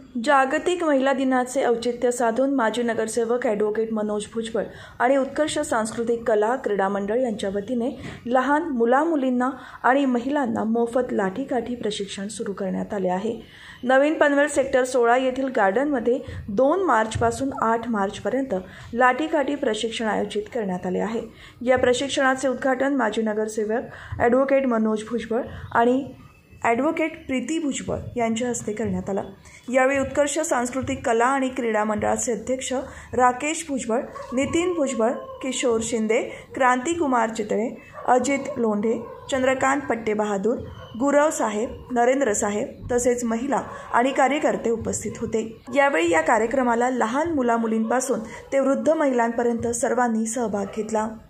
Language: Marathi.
जागतिक महिला दिनाचे औचित्य साधून माजी नगरसेवक ॲडव्होकेट मनोज भुजबळ आणि उत्कर्ष सांस्कृतिक कला क्रीडा मंडळ यांच्या वतीने लहान मुलामुलींना आणि महिलांना मोफत लाठीकाठी प्रशिक्षण सुरू करण्यात आले आहे। नवीन पनवेल सेक्टर 16 येथील गार्डनमध्ये 2 मार्चपासून 8 मार्चपर्यंत लाठीकाठी प्रशिक्षण आयोजित करण्यात आले आहे। या प्रशिक्षणाचे उद्घाटन माजी नगरसेवक ॲडव्होकेट मनोज भुजबळ आणि ॲडव्होकेट प्रीती भुजबळ यांच्या हस्ते करण्यात आला। यावेळी उत्कर्ष सांस्कृतिक कला आणि क्रीडा मंडळाचे अध्यक्ष राकेश भुजबळ, नितीन भुजबळ, किशोर शिंदे, क्रांतिकुमार चितळे, अजित लोंढे, चंद्रकांत पट्टेबहादूर, गुरव साहेब, नरेंद्र साहेब तसेच महिला आणि कार्यकर्ते उपस्थित होते। यावेळी या कार्यक्रमाला लहान मुलामुलींपासून ते वृद्ध महिलांपर्यंत सर्वांनी सहभाग घेतला।